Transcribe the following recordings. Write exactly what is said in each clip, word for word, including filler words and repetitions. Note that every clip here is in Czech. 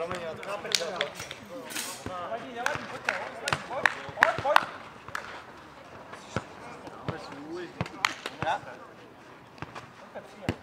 Promiň, já to chápu. Nevadí, nevadí, pojďte, pojď, pojď, pojď. Máme svůj. Já? Pojďte, přijde.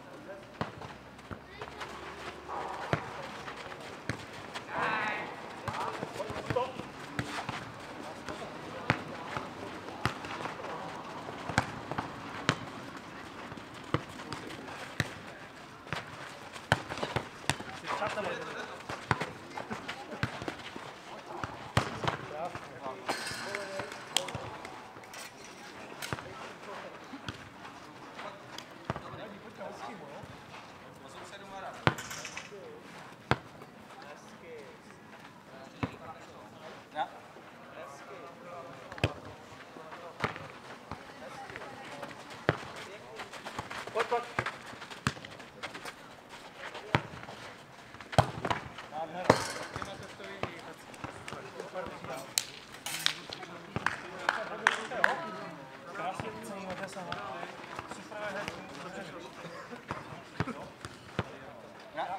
Pojď, pojď. Nádhera. Krásně celý hodně sama. Super hra. Ja.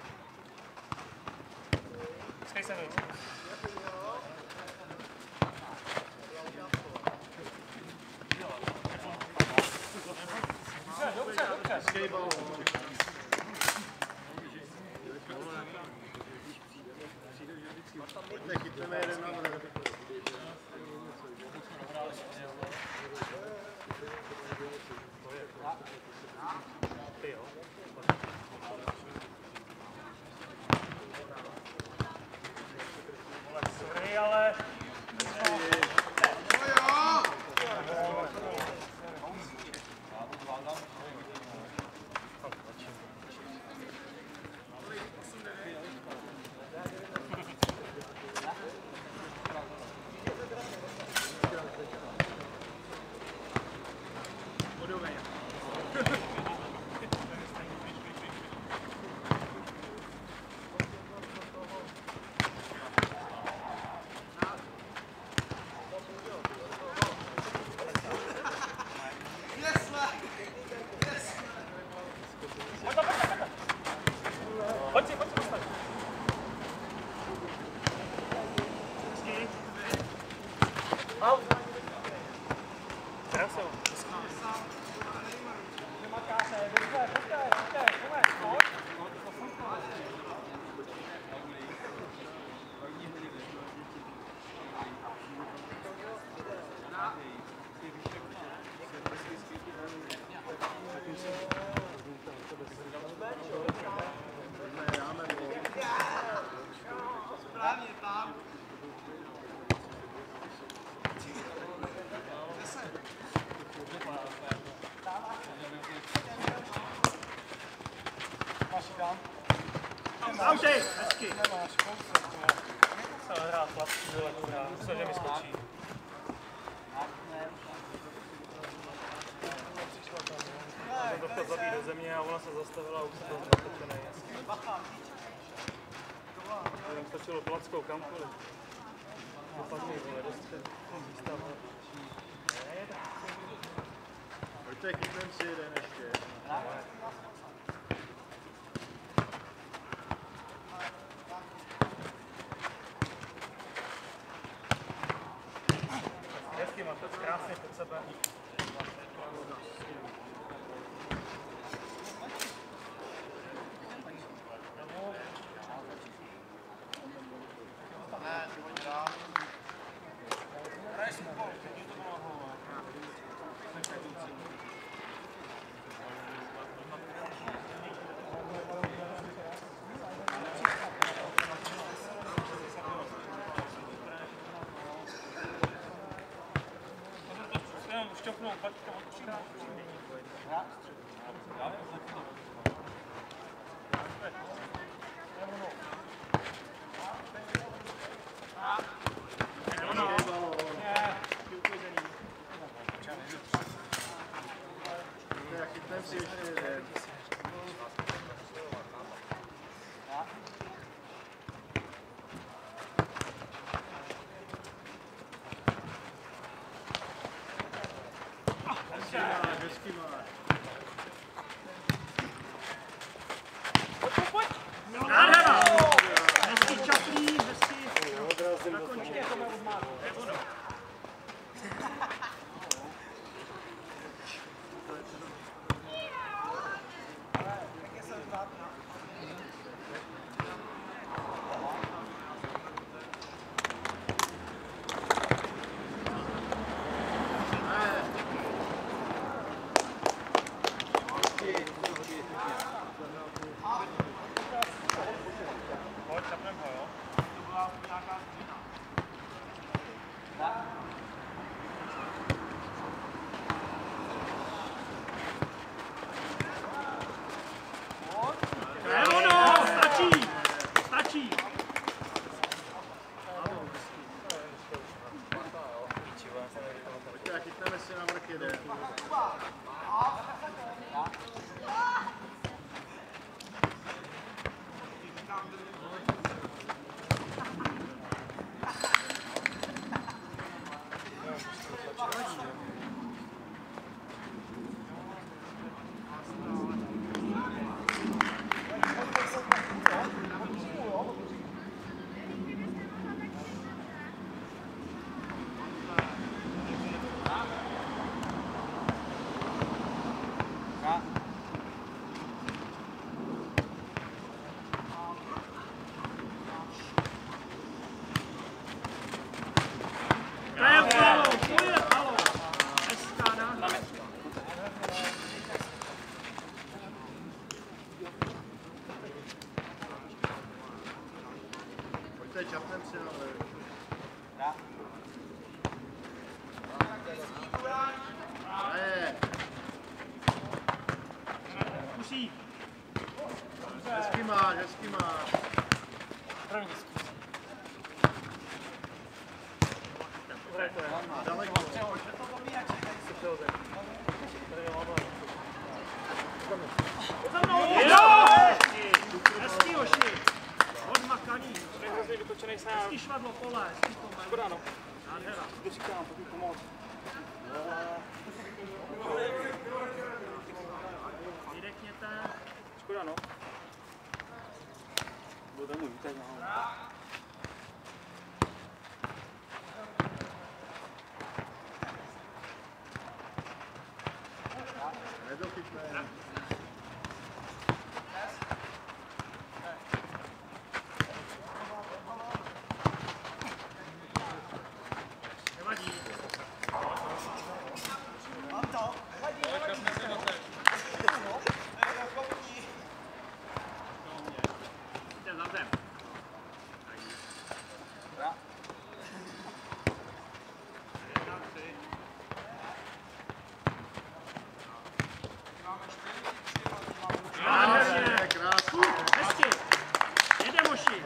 Skej se dojít. Dobře, dobře. Skej balón. Pojďte, chytneme jeden na vrch. Ty jo. Sorry, ale... Pojď si, pojď si postavit. Au. Teraz jo. Nemaká se, dobře, pojďte, pojďte, pojďte, Správně tam. máš ji dám. Auty, hezky. Nemáš, kousek, to se hrát chlapci, dole, dobrá, myslím, že mi skočí. Jsem to chtěl zabít do země a ona se zastavila a už se to natočené. Jenom stačilo plackou kamkoliv. Dopadný, vole, do středu. Pojďte, chytneme si jeden ještě. Hezky, máš to krásně pod sebe. Šťopnou, pak to odčíná. Já? Já Chytneme si ještě jeden. Hezky máš. Pojď, pojď! Nádhera! šapnem si na levé. Ne. Musí. Hezky máš, hezky máš. První zkus. Dobré to je. Daleko. Hezký hoši. Odmakaný. Hrozně vytočenej sám. Hezký švadlo pole. Škoda no. Nádhera. To říkám, to mi pomoct. Vydechněte. Škoda no. Bude můj vítek nahoru. Nedochytné. Nevadí. Mám to. Nevadí, nevadí. Jde za zem. Krásně, krásně. Hezky. Jedem hoši.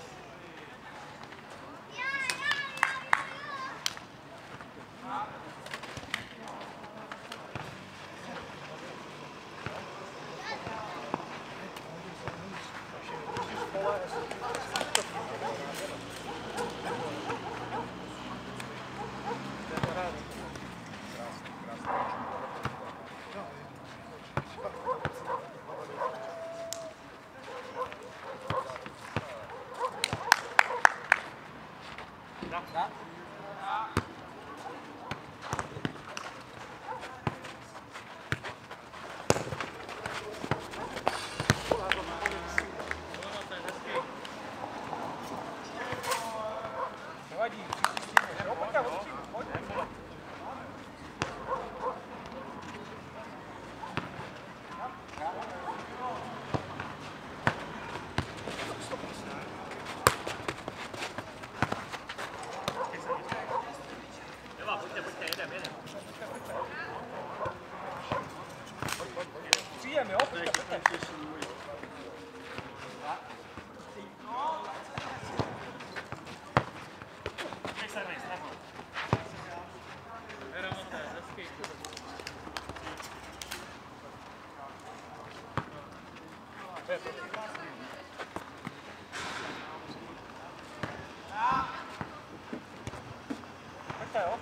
Nevadí. Jo, pojďte, pojďte. Neva, pojďte, pojďte, jedem, jedem. Přijem, jo? Pojďte, pojďte. Pojďte, jo?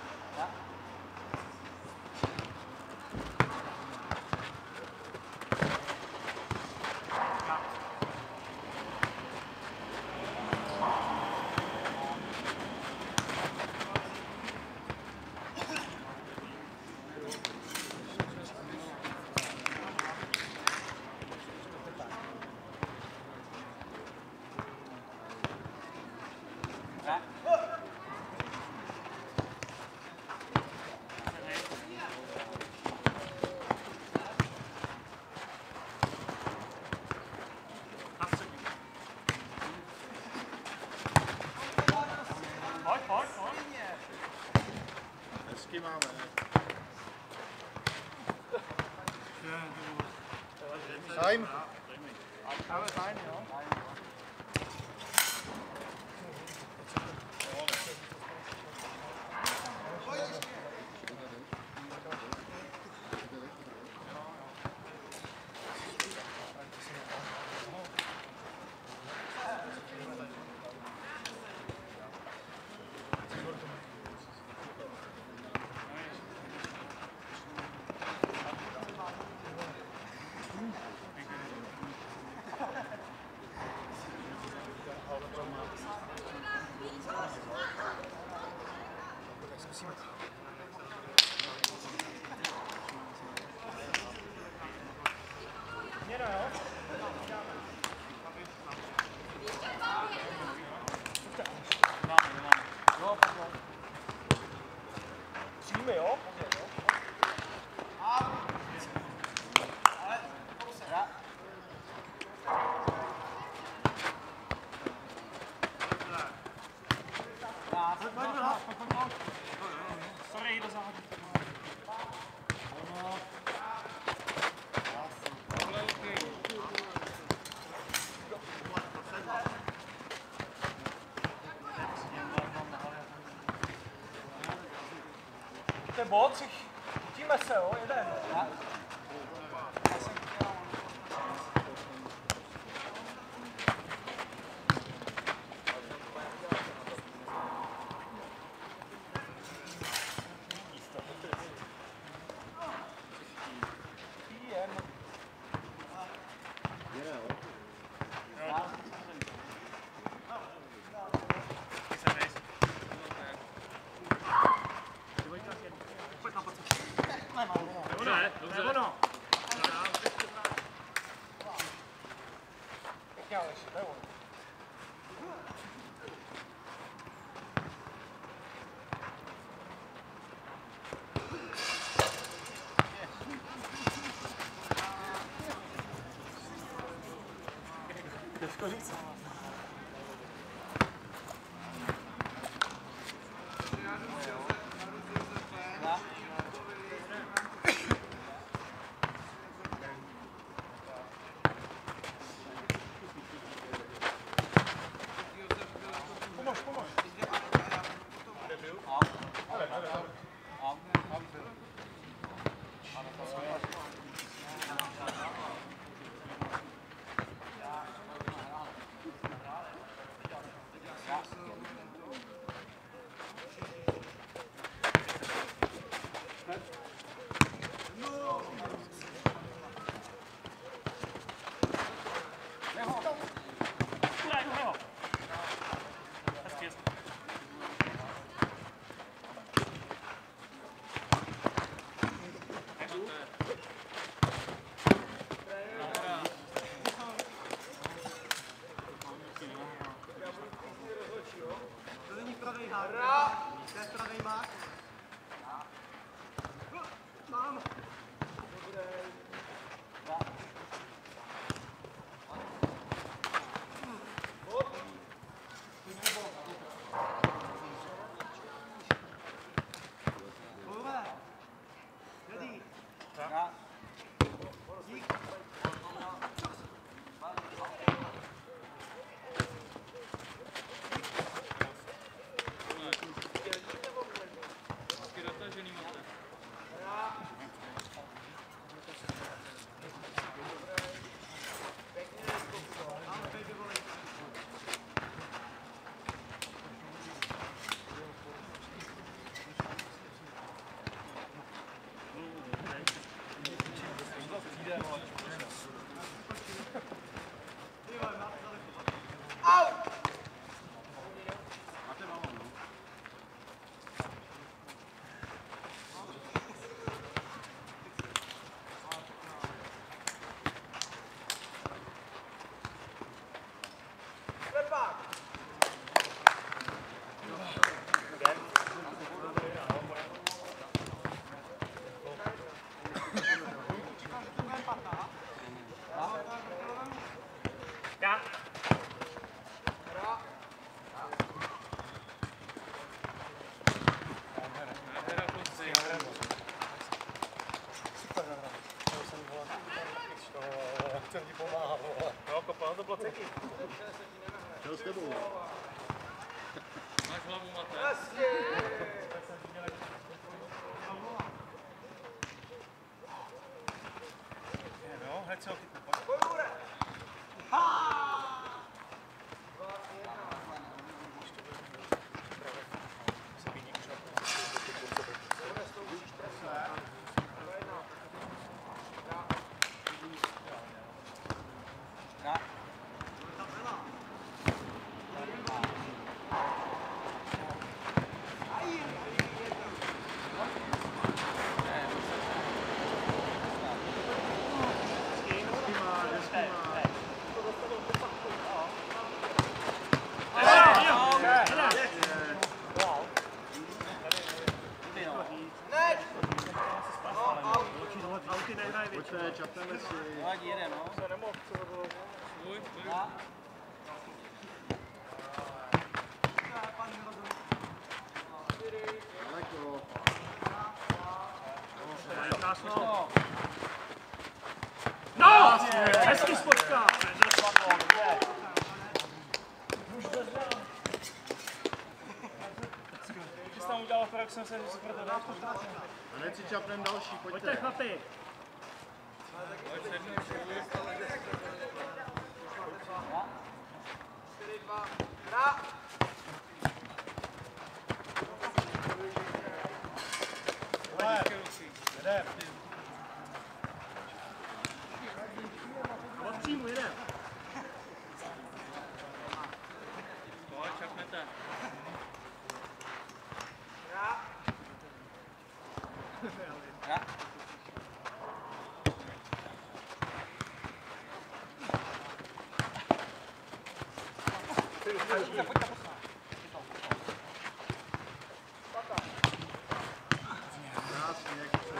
Pojď, pojď, pojď. Hezky máme. Time. Ale fajn, jo? je bod, chytíme se, jo, jeden. Těžko říct. Pomož, pomož. Jsem ti pomáhal, vole. Jo, kopal to bylo ceky. Čeho s tebou? Máš hlavu, Mate. Jasně! No, hned se ho chytnu. Pojďte, čapneme si. Vadí, jede, no. Se nemohl, co to bylo. Můj, můj. Daleko. No! No! Hezký spočka! Ty jsi tam udělal tak jsem se, že se proto dá. A hned si čapnem další, Pojďte pojďte. chlapi. Od příjmu, jedem. Krásně, jak se.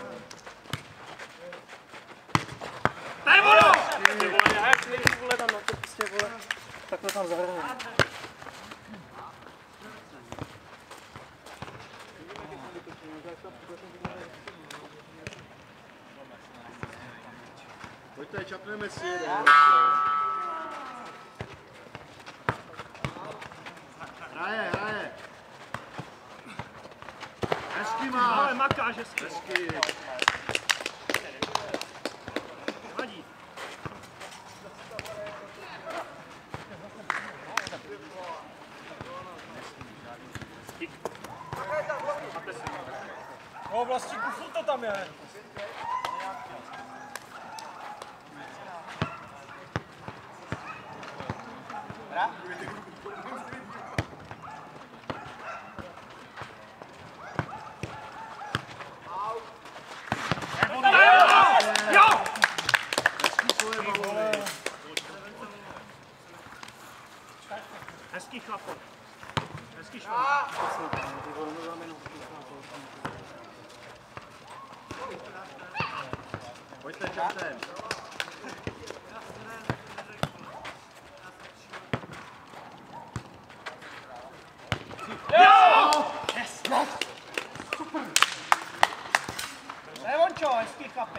To je ono! Ty vole, já jak nejvíc vole tam na to prostě vole, takhle tam zahraju. Pojďte, čapneme si jeden. Hraje, hraje. Hezky máš. Ale makáš hezky. Hezky. Vadí. No vlastníku, furt to tam je. Jo! Hezký svoje balony. Hezký chlapo. Hezký švap. Pojďte, čapnem. To je Vončo, hezký chlapi.